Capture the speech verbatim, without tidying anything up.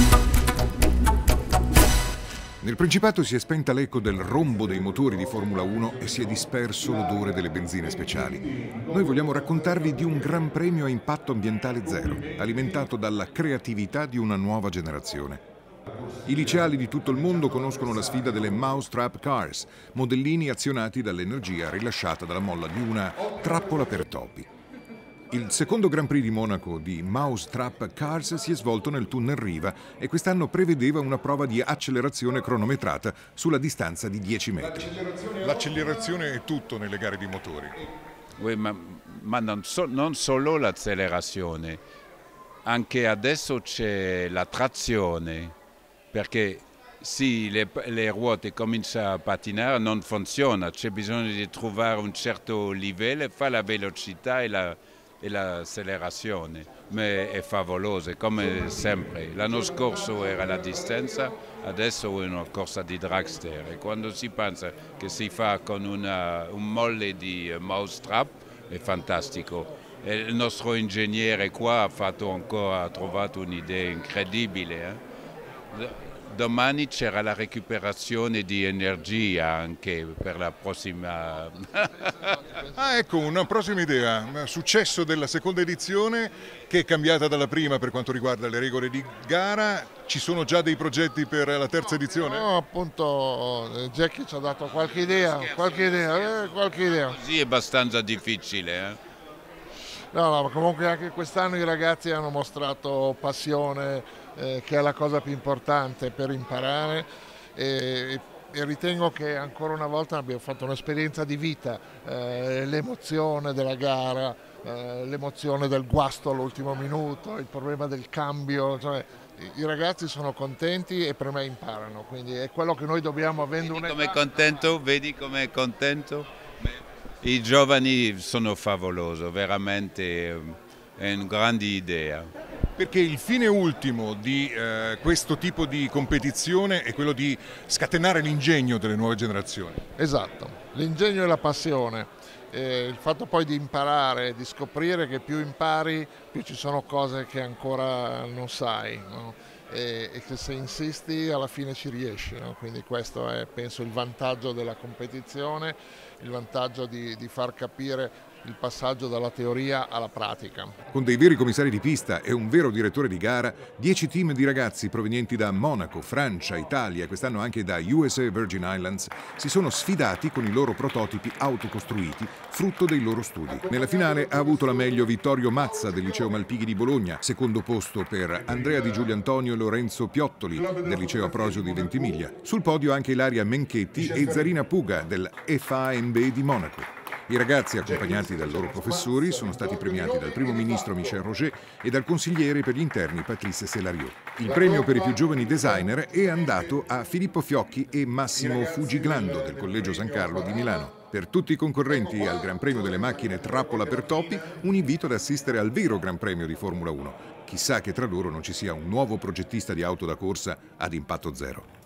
Nel Principato si è spenta l'eco del rombo dei motori di Formula uno e si è disperso l'odore delle benzine speciali. Noi vogliamo raccontarvi di un gran premio a impatto ambientale zero, alimentato dalla creatività di una nuova generazione. I liceali di tutto il mondo conoscono la sfida delle Mousetrap Cars, modellini azionati dall'energia rilasciata dalla molla di una trappola per topi. Il secondo Grand Prix di Monaco di Mousetrap Cars si è svolto nel tunnel Riva e quest'anno prevedeva una prova di accelerazione cronometrata sulla distanza di dieci metri. L'accelerazione è tutto nelle gare di motori. Oui, ma, ma non, so, non solo l'accelerazione, anche adesso c'è la trazione, perché se le, le ruote cominciano a pattinare non funziona, c'è bisogno di trovare un certo livello, fa la velocità e la e l'accelerazione, ma è favolosa, come sempre. L'anno scorso era la distanza, adesso è una corsa di dragster e quando si pensa che si fa con una, un molle di mousetrap è fantastico. E il nostro ingegnere qua ha, fatto ancora, ha trovato un'idea incredibile. Eh? Domani c'era la recuperazione di energia anche per la prossima. Ah, ecco, una prossima idea. Successo della seconda edizione che è cambiata dalla prima per quanto riguarda le regole di gara. Ci sono già dei progetti per la terza edizione? No, appunto Jackie ci ha dato qualche idea, qualche idea, eh, qualche idea. Così è abbastanza difficile. Eh? No, no, ma comunque anche quest'anno i ragazzi hanno mostrato passione, eh, che è la cosa più importante per imparare e, e ritengo che ancora una volta abbiamo fatto un'esperienza di vita, eh, l'emozione della gara, eh, l'emozione del guasto all'ultimo minuto, il problema del cambio, cioè, i ragazzi sono contenti e per me imparano, quindi è quello che noi dobbiamo avendo Vedi un'età. com'è contento? Vedi com'è contento? I giovani sono favolosi, veramente è una grande idea. Perché il fine ultimo di eh, questo tipo di competizione è quello di scatenare l'ingegno delle nuove generazioni. Esatto, l'ingegno e la passione, eh, il fatto poi di imparare, di scoprire che più impari più ci sono cose che ancora non sai, no? e, e che se insisti alla fine ci riesci, no? Quindi questo è penso il vantaggio della competizione, il vantaggio di, di far capire il passaggio dalla teoria alla pratica. Con dei veri commissari di pista e un vero direttore di gara, dieci team di ragazzi provenienti da Monaco, Francia, Italia e quest'anno anche da U S A Virgin Islands si sono sfidati con i loro prototipi autocostruiti, frutto dei loro studi. Nella finale ha avuto la meglio Vittorio Mazza del Liceo Malpighi di Bologna, secondo posto per Andrea Di Giuliantonio e Lorenzo Piottoli del Liceo Aprosio di Ventimiglia. Sul podio anche Ilaria Menchetti e Zarina Puga del F A M B di Monaco. I ragazzi, accompagnati dai loro professori, sono stati premiati dal primo ministro Michel Roger e dal consigliere per gli interni Patrice Selariot. Il premio per i più giovani designer è andato a Filippo Fiocchi e Massimo Fugiglando del Collegio San Carlo di Milano. Per tutti i concorrenti al Gran Premio delle macchine Trappola per topi, un invito ad assistere al vero Gran Premio di Formula uno. Chissà che tra loro non ci sia un nuovo progettista di auto da corsa ad impatto zero.